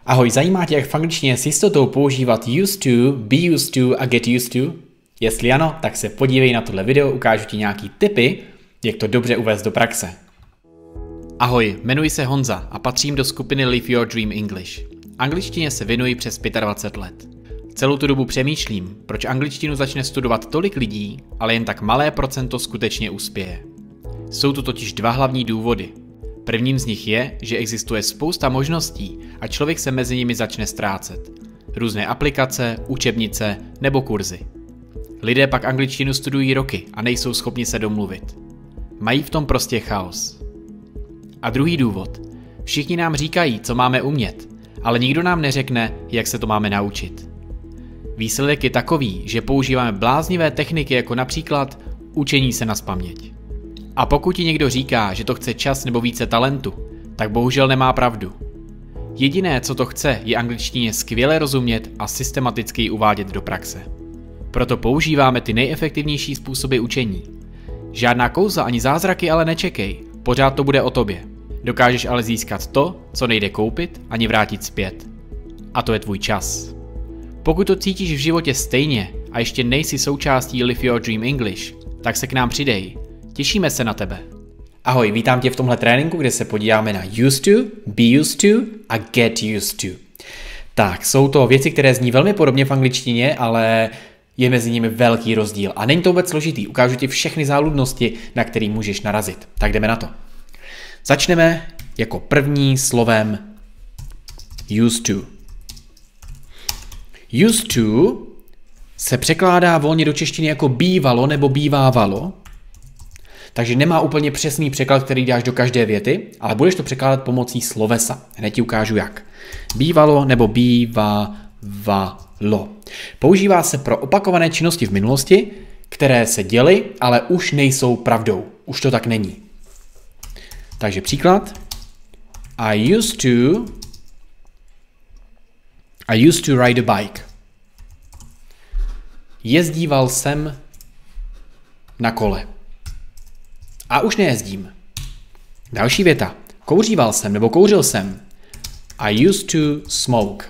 Ahoj, zajímá tě, jak v angličtině s jistotou používat used to, be used to a get used to? Jestli ano, tak se podívej na tohle video, ukážu ti nějaký tipy, jak to dobře uvést do praxe. Ahoj, jmenuji se Honza a patřím do skupiny Live Your Dream English. Angličtině se věnuji přes 25 let. Celou tu dobu přemýšlím, proč angličtinu začne studovat tolik lidí, ale jen tak malé procento skutečně uspěje. Jsou tu totiž dva hlavní důvody. Prvním z nich je, že existuje spousta možností a člověk se mezi nimi začne ztrácet. Různé aplikace, učebnice nebo kurzy. Lidé pak angličtinu studují roky a nejsou schopni se domluvit. Mají v tom prostě chaos. A druhý důvod. Všichni nám říkají, co máme umět, ale nikdo nám neřekne, jak se to máme naučit. Výsledek je takový, že používáme bláznivé techniky jako například učení se nazpaměť. A pokud ti někdo říká, že to chce čas nebo více talentu, tak bohužel nemá pravdu. Jediné, co to chce, je angličtině skvěle rozumět a systematicky ji uvádět do praxe. Proto používáme ty nejefektivnější způsoby učení. Žádná kouzla ani zázraky ale nečekej, pořád to bude o tobě. Dokážeš ale získat to, co nejde koupit ani vrátit zpět. A to je tvůj čas. Pokud to cítíš v životě stejně a ještě nejsi součástí Live Your Dream English, tak se k nám přidej. Těšíme se na tebe. Ahoj, vítám tě v tomhle tréninku, kde se podíváme na used to, be used to a get used to. Tak, jsou to věci, které zní velmi podobně v angličtině, ale je mezi nimi velký rozdíl. A není to vůbec složitý, ukážu ti všechny záludnosti, na které můžeš narazit. Tak jdeme na to. Začneme jako první slovem used to. Used to se překládá volně do češtiny jako bývalo nebo bývávalo, takže nemá úplně přesný překlad, který dáš do každé věty, ale budeš to překládat pomocí slovesa. Hned ti ukážu jak. Bývalo nebo bývávalo. Používá se pro opakované činnosti v minulosti, které se děly, ale už nejsou pravdou. Už to tak není. Takže příklad. I used to ride a bike. Jezdíval jsem na kole. A už nejezdím. Další věta. Kouříval jsem nebo kouřil jsem. I used to smoke.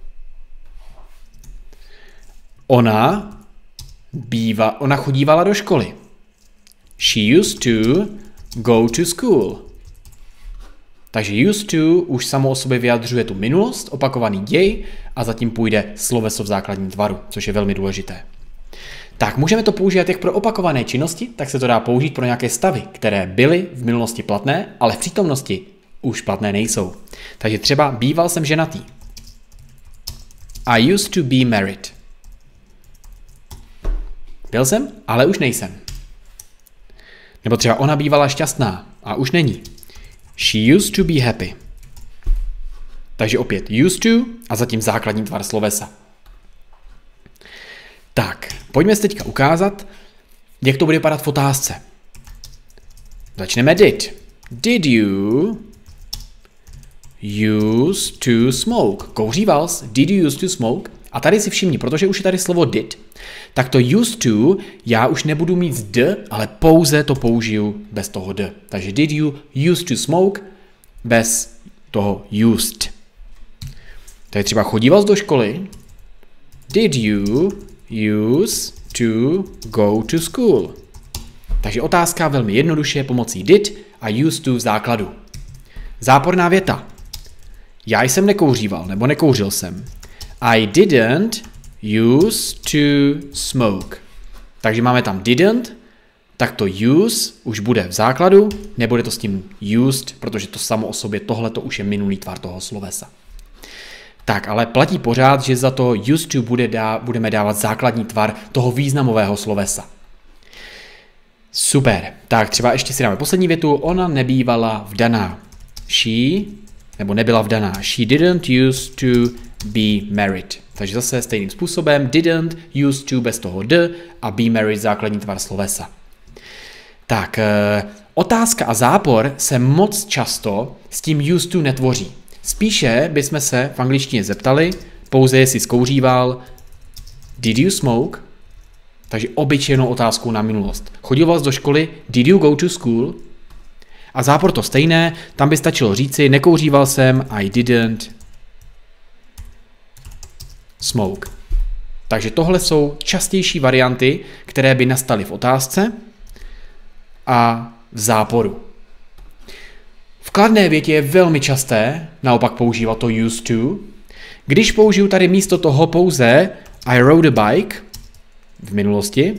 Ona chodívala do školy. She used to go to school. Takže used to už samo o sobě vyjadřuje tu minulost, opakovaný děj a zatím půjde sloveso v základním tvaru, což je velmi důležité. Tak můžeme to používat jak pro opakované činnosti, tak se to dá použít pro nějaké stavy, které byly v minulosti platné, ale v přítomnosti už platné nejsou. Takže třeba býval jsem ženatý. I used to be married. Byl jsem, ale už nejsem. Nebo třeba ona bývala šťastná a už není. She used to be happy. Takže opět used to a zatím základní tvar slovesa. Tak, pojďme si teďka ukázat, jak to bude vypadat v otázce. Začneme did. Did you used to smoke? Kouříval jsi? Did you used to smoke? A tady si všimni, protože už je tady slovo did, tak to used to já už nebudu mít z d, ale pouze to použiju bez toho d. Takže did you used to smoke bez toho used. Tady třeba chodíval jsi do školy. Did you used to go to school? Takže otázka velmi jednoduše pomocí did a used to v základu. Záporná věta. Já jsem nekouříval nebo nekouřil jsem. I didn't used to smoke. Takže máme tam didn't, tak to use už bude v základu, nebude to s tím used, protože to samo o sobě tohleto už je minulý tvar toho slovesa. Tak, ale platí pořád, že za to used to budeme dávat základní tvar toho významového slovesa. Super. Tak třeba ještě si dáme poslední větu. Ona nebývala vdaná. Nebyla vdaná. She didn't used to be married. Takže zase stejným způsobem didn't used to bez toho d a be married základní tvar slovesa. Tak, otázka a zápor se moc často s tím used to netvoří. Spíše bychom se v angličtině zeptali, pouze jestli zkouříval, did you smoke? Takže obyčejnou otázkou na minulost. Chodil jsi do školy, did you go to school? A zápor to stejné, tam by stačilo říci, nekouříval jsem, I didn't smoke. Takže tohle jsou častější varianty, které by nastaly v otázce a v záporu. V kladné větě je velmi časté naopak používat to used to. Když použiju tady místo toho pouze I rode a bike v minulosti,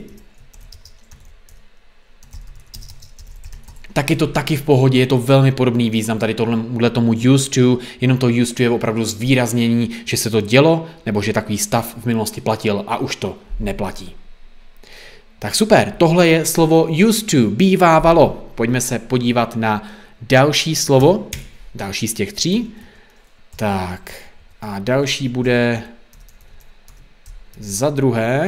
tak je to taky v pohodě, je to velmi podobný význam tady tohle tomu used to, jenom to used to je opravdu zvýraznění, že se to dělo, nebo že takový stav v minulosti platil a už to neplatí. Tak super, tohle je slovo used to, bývávalo. Pojďme se podívat na další slovo, další z těch 3. Tak a další bude za druhé,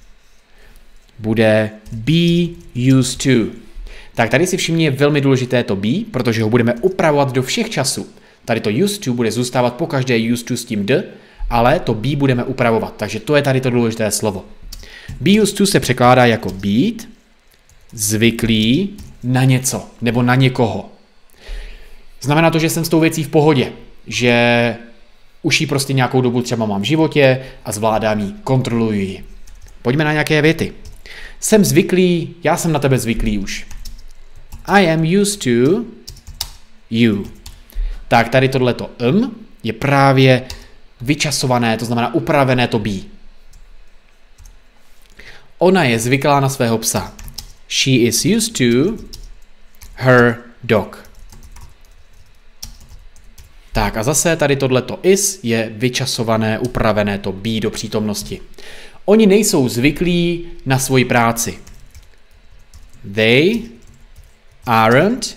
bude be used to. Tak tady si všimni, je velmi důležité to be, protože ho budeme upravovat do všech časů. Tady to used to bude zůstávat po každé used to s tím d, ale to be budeme upravovat, takže to je tady to důležité slovo. Be used to se překládá jako být zvyklý na něco nebo na někoho. Znamená to, že jsem s tou věcí v pohodě, že už ji prostě nějakou dobu třeba mám v životě a zvládám ji, kontroluji ji. Pojďme na nějaké věty. Jsem zvyklý, já jsem na tebe zvyklý už. I am used to you. Tak tady tohleto je právě vyčasované, to znamená upravené to be. Ona je zvyklá na svého psa. She is used to her dog. Tak a zase tady tohleto is je vyčasované, upravené to be do přítomnosti. Oni nejsou zvyklí na svoji práci. They aren't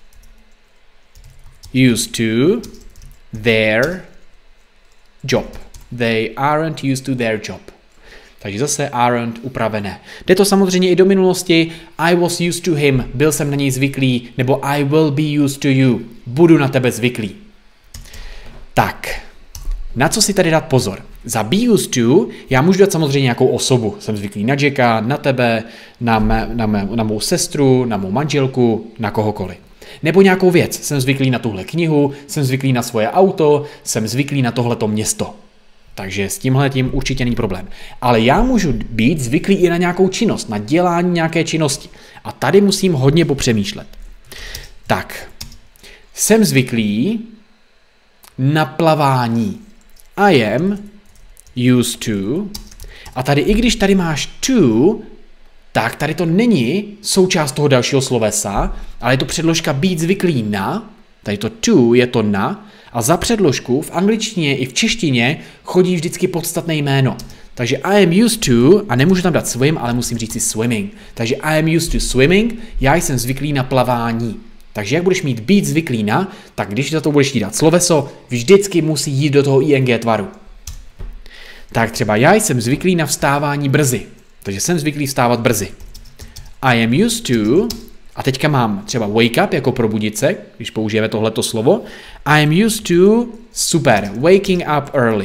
used to their job. They aren't used to their job. Takže zase aren't upravené. Jde to samozřejmě i do minulosti. I was used to him. Byl jsem na něj zvyklý. Nebo I will be used to you. Budu na tebe zvyklý. Tak, na co si tady dát pozor? Za be used to já můžu dát samozřejmě nějakou osobu. Jsem zvyklý na Jacka, na tebe, na mou sestru, na mou manželku, na kohokoliv. Nebo nějakou věc. Jsem zvyklý na tuhle knihu, jsem zvyklý na svoje auto, jsem zvyklý na tohleto město. Takže s tímhletím určitě není problém. Ale já můžu být zvyklý i na nějakou činnost, na dělání nějaké činnosti. A tady musím hodně popřemýšlet. Tak, jsem zvyklý na plavání. I am used to. A tady, i když tady máš to, tak tady to není součást toho dalšího slovesa, ale je to předložka být zvyklý na. Tady to to je to na. A za předložku v angličtině i v češtině chodí vždycky podstatné jméno. Takže I am used to, a nemůžu tam dát swim, ale musím říct si swimming. Takže I am used to swimming, já jsem zvyklý na plavání. Takže jak budeš mít být zvyklý na, tak když za to budeš dát sloveso, vždycky musí jít do toho ing tvaru. Tak třeba já jsem zvyklý na vstávání brzy. Takže jsem zvyklý vstávat brzy. I am used to, a teďka mám třeba wake up jako probudit se, když použijeme tohleto slovo. I am used to, super, waking up early.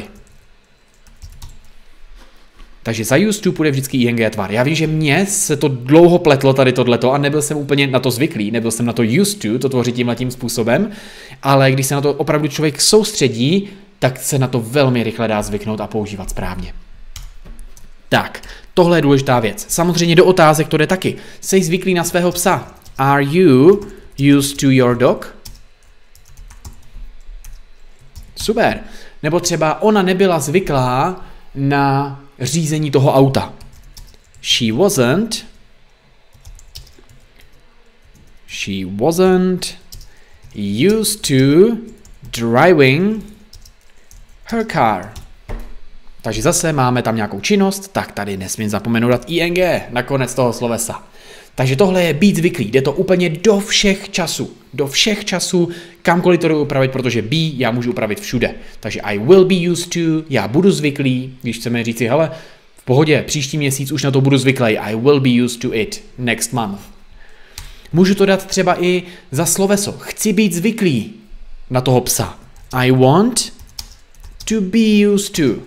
Takže za used to půjde vždycky ing tvar. Já vím, že mně se to dlouho pletlo tady tohleto a nebyl jsem úplně na to zvyklý, nebyl jsem na to used to tvořit tímhletím způsobem, ale když se na to opravdu člověk soustředí, tak se na to velmi rychle dá zvyknout a používat správně. Tak, tohle je důležitá věc. Samozřejmě do otázek to jde taky. Jsi zvyklý na svého psa? Are you used to your dog? Super. Nebo třeba ona nebyla zvyklá na řízení toho auta. She wasn't used to driving her car. Takže zase máme tam nějakou činnost, tak tady nesmím zapomenout dát ing na konec toho slovesa. Takže tohle je být zvyklý, jde to úplně do všech časů. Do všech časů, kamkoliv to jdu upravit, protože be já můžu upravit všude. Takže I will be used to, já budu zvyklý, když chceme říct si, hele, v pohodě, příští měsíc už na to budu zvyklý, I will be used to it next month. Můžu to dát třeba i za sloveso, chci být zvyklý na toho psa. I want to be used to.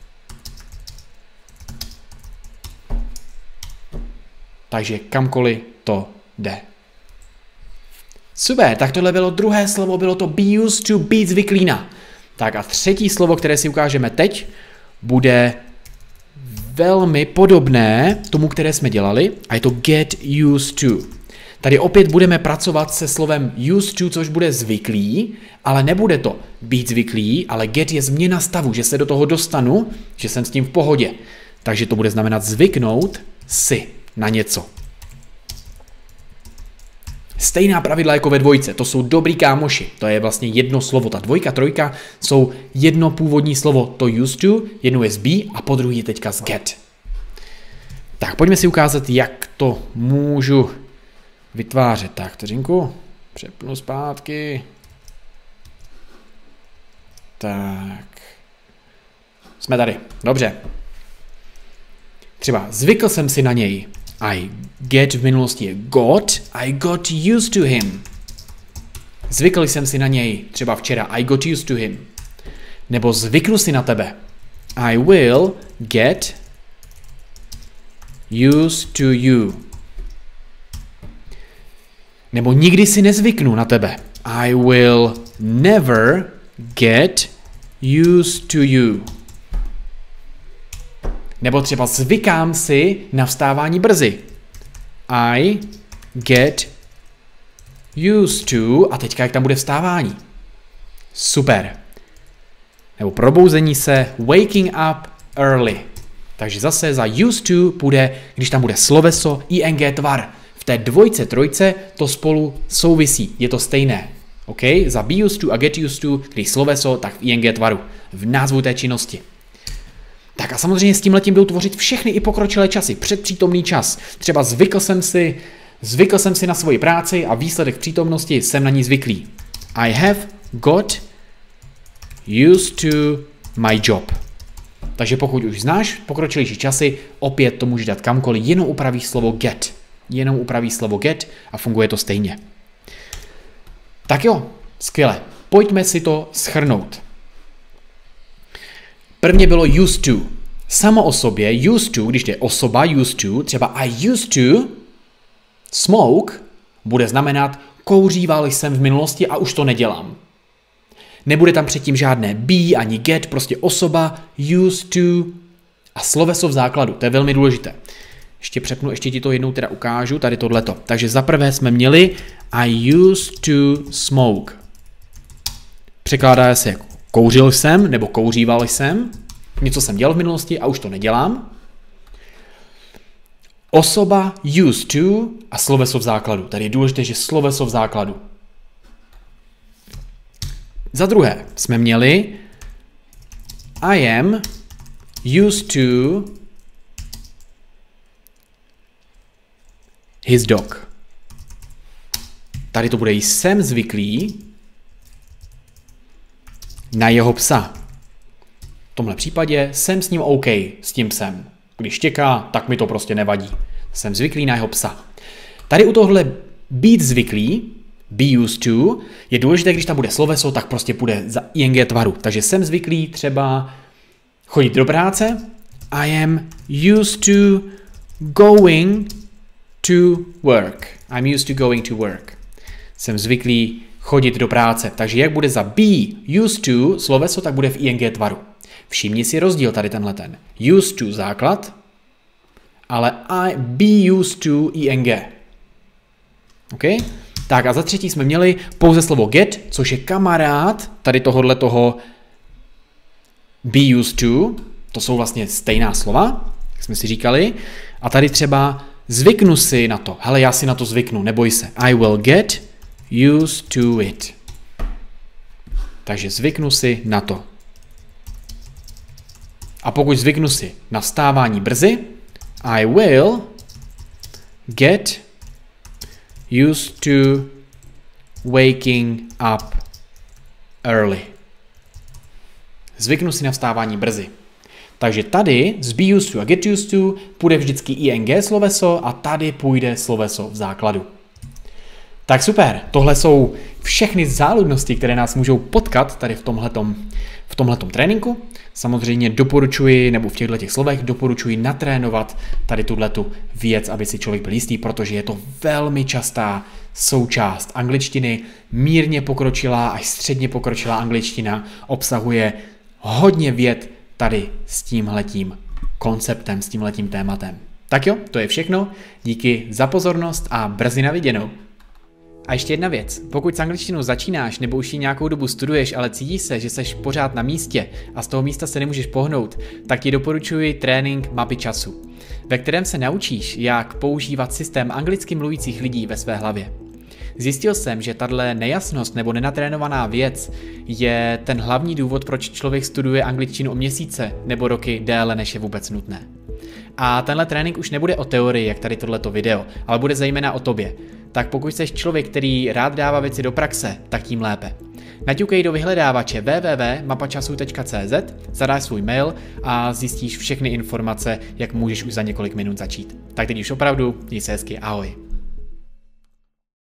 Takže kamkoliv to jde. Super, tak tohle bylo druhé slovo, bylo to be used to, být zvyklý na. Tak a třetí slovo, které si ukážeme teď, bude velmi podobné tomu, které jsme dělali, a je to get used to. Tady opět budeme pracovat se slovem used to, což bude zvyklý, ale nebude to být zvyklý, ale get je změna stavu, že se do toho dostanu, že jsem s tím v pohodě. Takže to bude znamenat zvyknout si na něco. Stejná pravidla jako ve dvojce, to jsou dobrý kámoši, to je vlastně jedno slovo, ta dvojka, trojka jsou jedno původní slovo, to used to, jedno je z be a po druhý je teďka z get. Tak pojďme si ukázat, jak to můžu vytvářet. Tak, vteřinku, přepnu zpátky. Tak, jsme tady, dobře. Třeba zvykl jsem si na něj. I get v minulosti je got, I got used to him. Zvykl jsem si na něj, třeba včera, I got used to him. Nebo zvyknu si na tebe. I will get used to you. Nebo nikdy si nezvyknu na tebe. I will never get used to you. Nebo třeba zvykám si na vstávání brzy. I get used to, a teďka jak tam bude vstávání. Super. Nebo probouzení se, waking up early. Takže zase za used to bude, když tam bude sloveso, ing tvar. V té dvojce, trojce to spolu souvisí, je to stejné. OK? Za be used to a get used to, když sloveso, tak v ing tvaru, v názvu té činnosti. Tak a samozřejmě s tímhletím jdou tvořit všechny i pokročilé časy, předpřítomný čas. Třeba zvykl jsem si na svoji práci a výsledek přítomnosti jsem na ní zvyklý. I have got used to my job. Takže pokud už znáš pokročilejší časy, opět to můžeš dát kamkoliv, jenom upravíš slovo get. Jenom upravíš slovo get a funguje to stejně. Tak jo, skvěle. Pojďme si to shrnout. Prvně bylo used to. Samo o sobě used to, když je osoba used to, třeba I used to smoke, bude znamenat kouříval jsem v minulosti a už to nedělám. Nebude tam předtím žádné be ani get, prostě osoba used to a sloveso v základu, to je velmi důležité. Ještě přepnu, ještě ti to jednou teda ukážu, tady tohleto. Takže za prvé jsme měli I used to smoke. Překládá se jako kouřil jsem, nebo kouříval jsem, něco jsem dělal v minulosti a už to nedělám. Osoba used to a sloveso v základu. Tady je důležité, že sloveso v základu. Za druhé jsme měli I am used to his dog. Tady to bude jsem zvyklý na jeho psa. V tomhle případě jsem s ním OK, s tím psem. Když štěká, tak mi to prostě nevadí. Jsem zvyklý na jeho psa. Tady u tohle být zvyklý, be used to, je důležité, když tam bude sloveso, tak prostě půjde za ing tvaru. Takže jsem zvyklý třeba chodit do práce. I am used to going to work. I'm used to going to work. Jsem zvyklý chodit do práce. Takže jak bude za be used to sloveso, tak bude v ing tvaru. Všimni si rozdíl tady tenhle ten. Used to základ, ale I be used to ing. OK? Tak a za třetí jsme měli pouze slovo get, což je kamarád tady tohohle toho be used to. To jsou vlastně stejná slova, jak jsme si říkali. A tady třeba zvyknu si na to. Hele, já si na to zvyknu, neboj se. I will get used to it. Takže zvyknu si na to. A pokud zvyknu si na vstávání brzy, I will get used to waking up early. Zvyknu si na vstávání brzy. Takže tady z be used to a get used to půjde vždycky ing sloveso a tady půjde sloveso v základu. Tak super, tohle jsou všechny záludnosti, které nás můžou potkat tady v tomhletom tréninku. Samozřejmě doporučuji, nebo v těchto slovech doporučuji natrénovat tady tuhletu věc, aby si člověk byl jistý, protože je to velmi častá součást angličtiny. Mírně pokročilá až středně pokročilá angličtina obsahuje hodně vět tady s tímhletím konceptem, s tímhletím tématem. Tak jo, to je všechno. Díky za pozornost a brzy na viděnou. A ještě jedna věc, pokud s angličtinou začínáš nebo už ji nějakou dobu studuješ, ale cítíš se, že seš pořád na místě a z toho místa se nemůžeš pohnout, tak ti doporučuji trénink mapy času, ve kterém se naučíš, jak používat systém anglicky mluvících lidí ve své hlavě. Zjistil jsem, že tato nejasnost nebo nenatrénovaná věc je ten hlavní důvod, proč člověk studuje angličtinu o měsíce nebo roky déle, než je vůbec nutné. A tenhle trénink už nebude o teorii, jak tady tohleto video, ale bude zejména o tobě. Tak pokud jsi člověk, který rád dává věci do praxe, tak tím lépe. Naťukej do vyhledávače www.mapačasu.cz, zadáš svůj mail a zjistíš všechny informace, jak můžeš už za několik minut začít. Tak teď už opravdu, měj se hezky, ahoj.